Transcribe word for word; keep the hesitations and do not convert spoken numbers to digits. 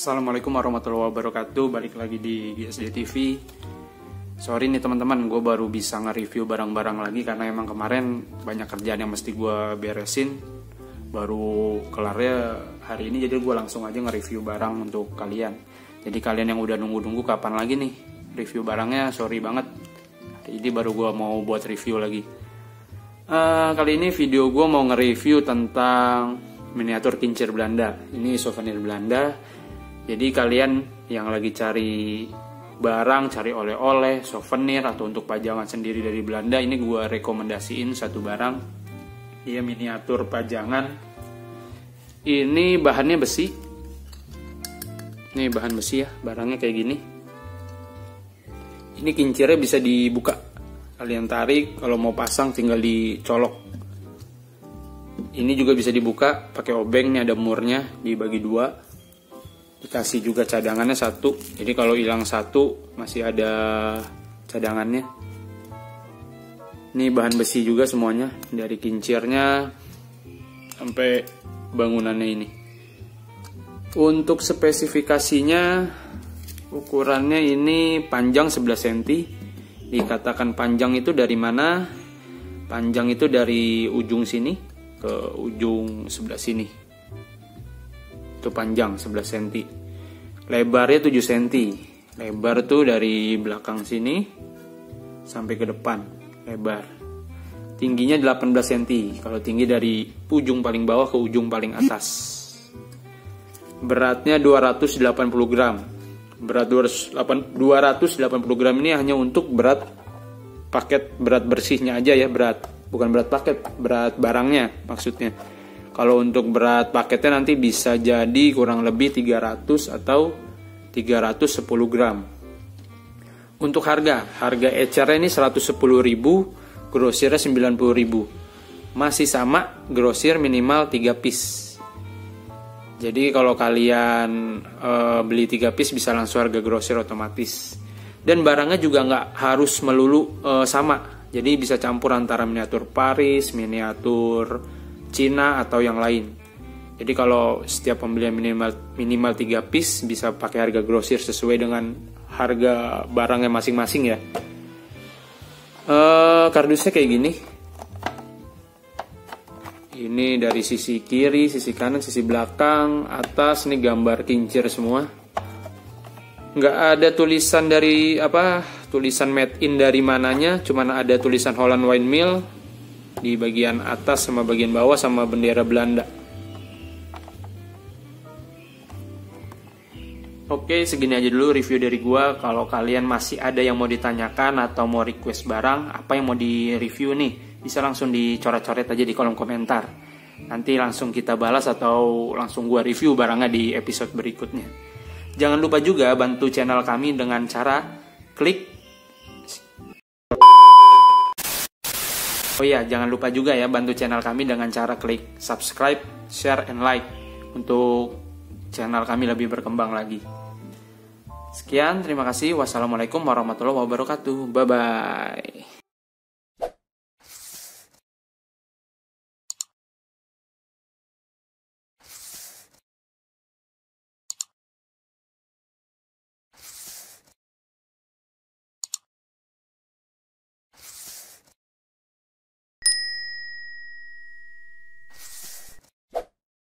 Assalamualaikum warahmatullahi wabarakatuh. Balik lagi di G S D T V. Sorry nih teman-teman, gue baru bisa nge-review barang-barang lagi karena emang kemarin banyak kerjaan yang mesti gue beresin. Baru kelarnya hari ini, jadi gue langsung aja nge-review barang untuk kalian. Jadi kalian yang udah nunggu-nunggu kapan lagi nih review barangnya, sorry banget. Hari ini baru gue mau buat review lagi. Uh, kali ini video gue mau nge-review tentang miniatur kincir Belanda. Ini souvenir Belanda. Jadi kalian yang lagi cari barang, cari oleh-oleh, souvenir atau untuk pajangan sendiri dari Belanda, ini gue rekomendasiin satu barang. Dia miniatur pajangan. Ini bahannya besi. Ini bahan besi ya, barangnya kayak gini. Ini kincirnya bisa dibuka. Kalian tarik, kalau mau pasang tinggal dicolok. Ini juga bisa dibuka pakai obeng, nih ada murnya, dibagi dua. Dikasih juga cadangannya satu, jadi kalau hilang satu masih ada cadangannya. Ini bahan besi juga semuanya, dari kincirnya sampai bangunannya ini. Untuk spesifikasinya, ukurannya ini panjang sebelas sentimeter. Dikatakan panjang itu dari mana? Panjang itu dari ujung sini ke ujung sebelah sini. Itu panjang sebelas sentimeter. Lebarnya tujuh sentimeter. Lebar tuh dari belakang sini sampai ke depan, lebar. Tingginya delapan belas sentimeter. Kalau tinggi dari ujung paling bawah ke ujung paling atas. Beratnya dua ratus delapan puluh gram. Berat dua ratus delapan puluh gram ini hanya untuk berat paket, berat bersihnya aja ya, berat. Bukan berat paket, berat barangnya maksudnya. Kalau untuk berat paketnya nanti bisa jadi kurang lebih tiga ratus atau tiga ratus sepuluh gram. Untuk harga, harga ecernya ini seratus sepuluh ribu, grosirnya sembilan puluh ribu. Masih sama, grosir minimal tiga piece. Jadi kalau kalian e, beli tiga piece bisa langsung harga grosir otomatis. Dan barangnya juga nggak harus melulu e, sama. Jadi bisa campur antara miniatur Paris, miniatur Cina atau yang lain. Jadi kalau setiap pembelian minimal minimal tiga piece bisa pakai harga grosir sesuai dengan harga barangnya masing-masing ya. Uh, kardusnya kayak gini. Ini dari sisi kiri, sisi kanan, sisi belakang, atas nih gambar kincir semua. Nggak ada tulisan dari apa, tulisan made in dari mananya, cuman ada tulisan Holland Windmill di bagian atas sama bagian bawah sama bendera Belanda. Oke, segini aja dulu review dari gua. Kalau kalian masih ada yang mau ditanyakan atau mau request barang, apa yang mau di review nih, bisa langsung dicoret-coret aja di kolom komentar. Nanti langsung kita balas atau langsung gua review barangnya di episode berikutnya. Jangan lupa juga bantu channel kami dengan cara klik. Oh iya, jangan lupa juga ya bantu channel kami dengan cara klik subscribe, share, and like untuk channel kami lebih berkembang lagi. Sekian, terima kasih. Wassalamualaikum warahmatullahi wabarakatuh. Bye-bye.